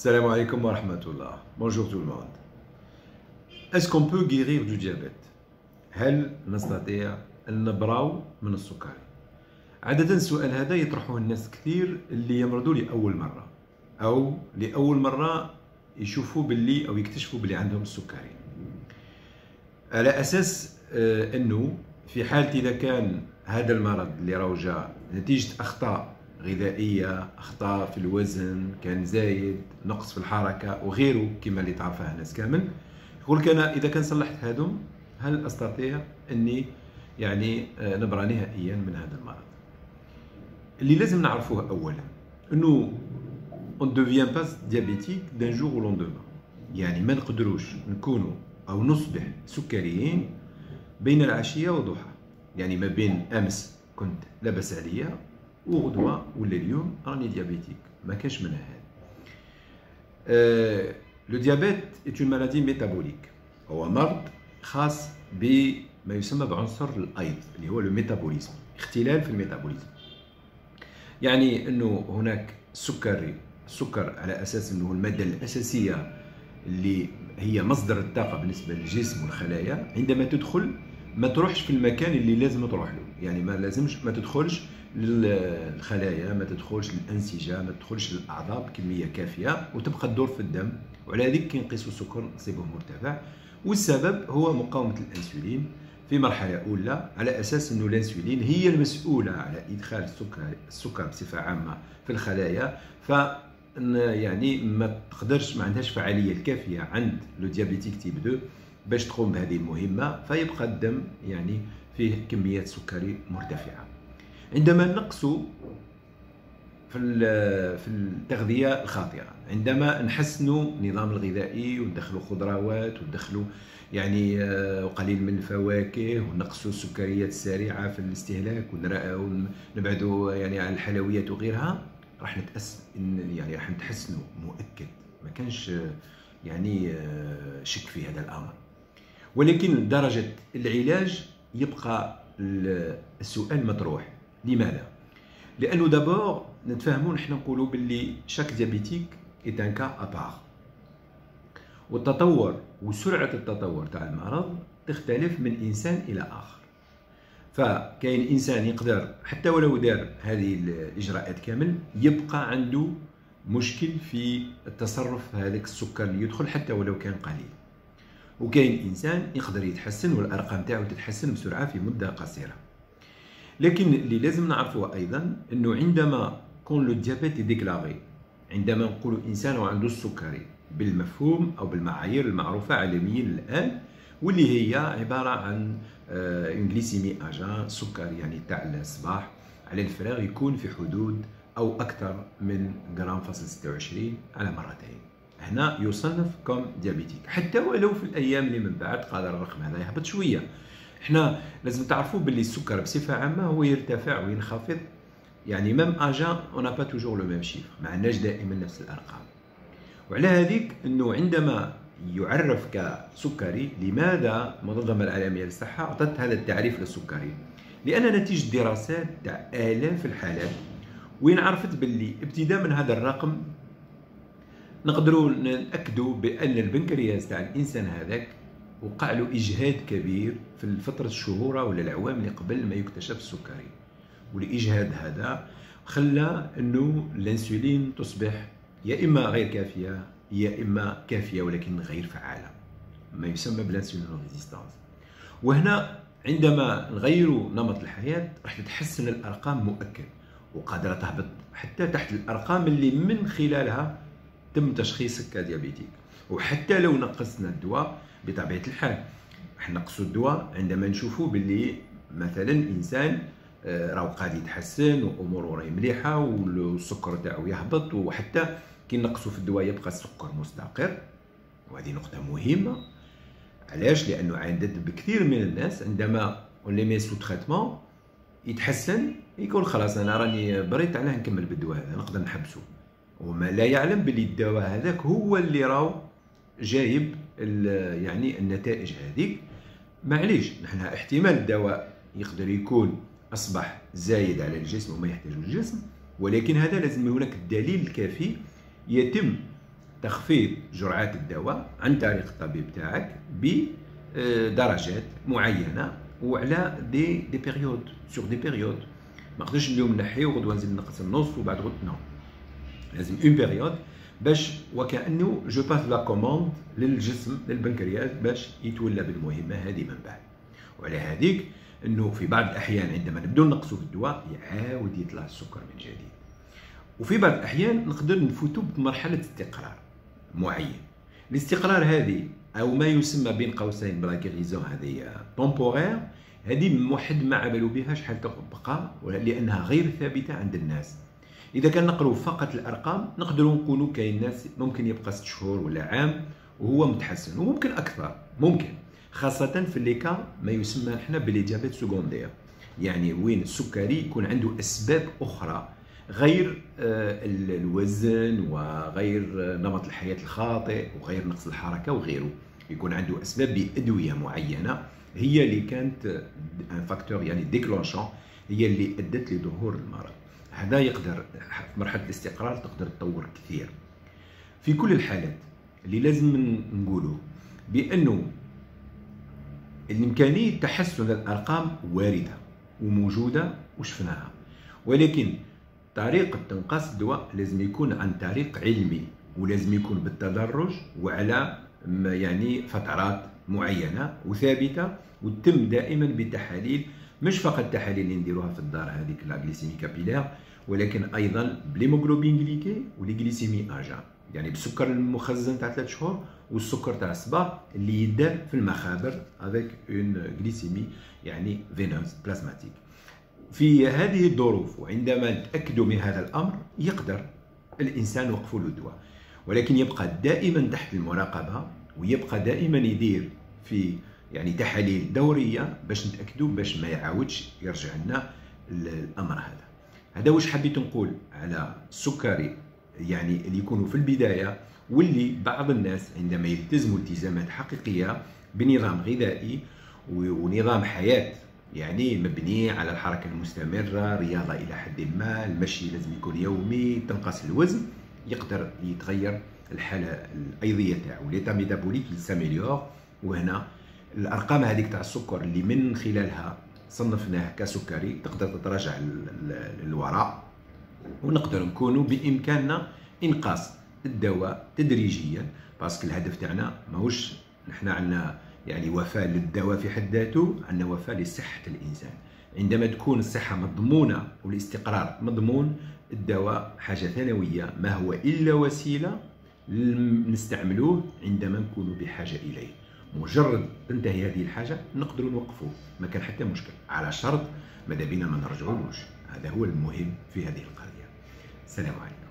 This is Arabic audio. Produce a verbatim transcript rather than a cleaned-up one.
Salam alaikum wa rahmatullah. Bonjour tout le monde. Est-ce qu'on peut guérir du diabète؟ هل نستطيع أن نبراو من السكري؟ عادة السؤال هذا يطرحه الناس كثير اللي يمرضوا لأول مرة أو لأول مرة يشوفوا باللي أو يكتشفوا باللي عندهم السكري. على أساس أنه في حالة إذا كان هذا المرض اللي راهو جا نتيجة أخطاء غذائية، أخطاء في الوزن كان زايد، نقص في الحركة وغيره كما اللي تعرفها الناس كامل، يقول لك أنا إذا كان صلحت هذم هل أستطيع أني يعني نبرى نهائيا من هذا المرض؟ اللي لازم نعرفوه أولا أنه on ne devient pas diabétique d'un jour au lendemain. يعني ما نقدروش نكونوا أو نصبح سكريين بين العشية والضحى. يعني ما بين أمس كنت لاباس عليا وغدوة ولا اليوم راني ديابيتيك، ما كاش منها هذا. أه لو ديابيت est une maladie métabolique. هو مرض خاص بما يسمى بعنصر الأيض اللي هو لو ميتابوليزم، اختلال في الميتابوليزم. يعني أنه هناك سكري السكر على أساس أنه المادة الأساسية اللي هي مصدر الطاقة بالنسبة للجسم والخلايا، عندما تدخل ما تروحش في المكان اللي لازم تروح له. يعني ما لازمش ما تدخلش للخلايا، ما تدخلش للأنسجة، ما تدخلش للأعضاء بكمية كافية وتبقى تدور في الدم، وعلى هذيك كي نقيسوا السكر نصيبه مرتفع. والسبب هو مقاومة الأنسولين في مرحلة أولى، على أساس أنه الأنسولين هي المسؤولة على إدخال السكر السكر بصفة عامة في الخلايا، ف يعني ما تقدرش ما عندهاش فعالية الكافية عند لو ديابيتيك تيب اثنين باش تقوم بهذه المهمة، فيبقى الدم يعني فيه كميات سكري مرتفعة. عندما نقصوا في في التغذية الخاطئة، عندما نحسنوا النظام الغذائي وندخلوا خضروات وندخلوا يعني قليل من الفواكه ونقصوا السكريات السريعة في الاستهلاك ونبعدوا يعني عن الحلويات وغيرها، راح نتأس يعني راح نتحسنوا مؤكد، ما كانش يعني شك في هذا الأمر. ولكن درجة العلاج يبقى السؤال مطروح. لماذا؟ لأنه دابور نتفاهمون نحن نقولوا باللي شاك ديابيتيك est un cas à part، والتطور وسرعة التطور تاع المرض تختلف من إنسان إلى آخر. فكاين إنسان يقدر حتى ولو دار هذه الإجراءات كامل يبقى عنده مشكل في التصرف هذاك السكر اللي يدخل حتى ولو كان قليل. وكاين إنسان يقدر يتحسن والأرقام تاعو تتحسن بسرعة في مدة قصيرة. لكن اللي لازم نعرفه أيضا أنه عندما يكون لو ديابيت ديكلاغي، عندما نقول إنسان عنده السكري بالمفهوم أو بالمعايير المعروفة عالميا الآن، واللي هي عبارة عن اون غليسيمي اجان، سكر يعني تاع الصباح على الفراغ يكون في حدود أو أكثر من غرام فاصل ستة وعشرين على مرتين، هنا يصنف كوم ديابيتيك. حتى ولو في الأيام اللي من بعد قادر الرقم هذا يهبط شوية. احنا لازم تعرفوا باللي السكر بصفة عامة هو يرتفع وينخفض، يعني ميم اجان اون با توجور لو ميم شيفر، ما عندناش دائما نفس الأرقام. وعلى هذيك انه عندما يعرف كسكري، لماذا المنظمة العالمية للصحة أعطت هذا التعريف للسكري؟ لأن نتيجة دراسات تاع آلاف الحالات وين عرفت باللي ابتداء من هذا الرقم نقدروا نأكدوا بأن البنكرياس تاع الإنسان هذاك وقع له إجهاد كبير في الفترة الشهور ولا الأعوام اللي قبل ما يكتشف السكري، والإجهاد هذا خلى أنه الأنسولين تصبح يا إما غير كافية يا إما كافية ولكن غير فعالة، ما يسمى بالانسولين ريزيستانس. وهنا عندما نغيروا نمط الحياة راح تتحسن الأرقام مؤكد، وقادرة تهبط حتى تحت الأرقام اللي من خلالها تم تشخيصك كديابيتيك. وحتى لو نقصنا الدواء بطبيعة الحال راح نقصوا الدواء عندما نشوفوا باللي مثلا إنسان راهو قاعد يتحسن وأموره راهي مليحة والسكر تاعو يهبط، وحتى كي نقصوا في الدواء يبقى السكر مستقر. وهذه نقطة مهمة. علاش؟ لأنه عدد بكثير من الناس عندما اون لي مي سو تريتمون يتحسن يقول خلاص أنا راني بريت، علاه نكمل بالدواء هذا نقدر نحبسه، وما لا يعلم باللي الدواء هذاك هو اللي راهو جايب يعني النتائج هذيك. معليش نحن احتمال الدواء يقدر يكون أصبح زايد على الجسم وما يحتاجه الجسم، ولكن هذا لازم هناك الدليل الكافي يتم تخفيض جرعات الدواء عن طريق الطبيب تاعك بدرجات معينه وعلى دي دي بيريود سور دي بيريود. ما نقدرش اليوم نحي وغدوه نزيد نقص النص وبعد غد نو، لازم اون بيريود باش وكانه جو باس لا كوموند للجسم للبنكرياس باش يتولى بالمهمه هذه من بعد. وعلى هذيك انه في بعض الاحيان عندما نبداو نقصوا في الدواء يعاود يطلع السكر من جديد. وفي بعض الاحيان نقدر نفوتوا بمرحله استقرار معين. الاستقرار هذه او ما يسمى بين قوسين بلا غيريزون هذه طومبورير، هذه واحد ما عملوا بها شحال تبقى لانها غير ثابته عند الناس. اذا كان نقروا فقط الارقام نقدروا نقولوا كاين ناس ممكن يبقى ست شهور ولا عام وهو متحسن، وممكن اكثر ممكن، خاصه في اللي كان ما يسمى احنا بالإجابات سكوندير، يعني وين السكري يكون عنده اسباب اخرى غير الوزن وغير نمط الحياه الخاطئ وغير نقص الحركه وغيره، يكون عنده اسباب بادويه معينه هي اللي كانت ان فاكتور يعني ديكلونشون، هي اللي ادت لظهور المرض. هذا يقدر في مرحله الاستقرار تقدر تطور كثير. في كل الحالات اللي لازم نقوله بانه الامكانيه تحسن الارقام وارده وموجوده وشفناها، ولكن طريقه تنقاص الدواء لازم يكون عن طريق علمي ولازم يكون بالتدرج وعلى يعني فترات معينه وثابته، وتتم دائما بتحاليل، مش فقط تحاليل اللي نديروها في الدار هذيك لا غليسيمي كابيلير، ولكن ايضا بليموغلوبين غليكي ولي غليسيمي اجا، يعني بالسكر المخزن تاع ثلاث شهور والسكر تاع الصباح اللي يدار في المخابر افيك اون غليسيمي يعني فينوز بلازماتيك. في هذه الظروف وعندما نتاكدوا من هذا الامر يقدر الانسان يوقفوا له الدواء، ولكن يبقى دائما تحت المراقبه ويبقى دائما يدير في يعني تحاليل دوريه باش نتاكدوا باش ما يعاودش يرجع لنا الامر هذا. هذا واش حبيت نقول على السكري يعني اللي يكونوا في البدايه، واللي بعض الناس عندما يلتزموا التزامات حقيقيه بنظام غذائي ونظام حياه يعني مبني على الحركه المستمره، رياضه الى حد ما، المشي لازم يكون يومي، تنقص الوزن، يقدر يتغير الحاله الايضيه تاعو، ليتا ميتابوليك يساميليور. وهنا الارقام هذيك تاع السكر اللي من خلالها صنفناه كسكري تقدر تتراجع للوراء، ونقدر نكونوا بامكاننا انقاص الدواء تدريجيا، باسكو الهدف تاعنا ماهوش نحن عندنا يعني وفاة للدواء في حد ذاته، عندنا وفاة لصحة الإنسان. عندما تكون الصحة مضمونة والاستقرار مضمون، الدواء حاجة ثانوية ما هو إلا وسيلة نستعملوه عندما نكون بحاجة إليه. مجرد تنتهي هذه الحاجة نقدر نوقفوه، ما كان حتى مشكل، على شرط ماذا بينا ما نرجعولوش. هذا هو المهم في هذه القضية. السلام عليكم.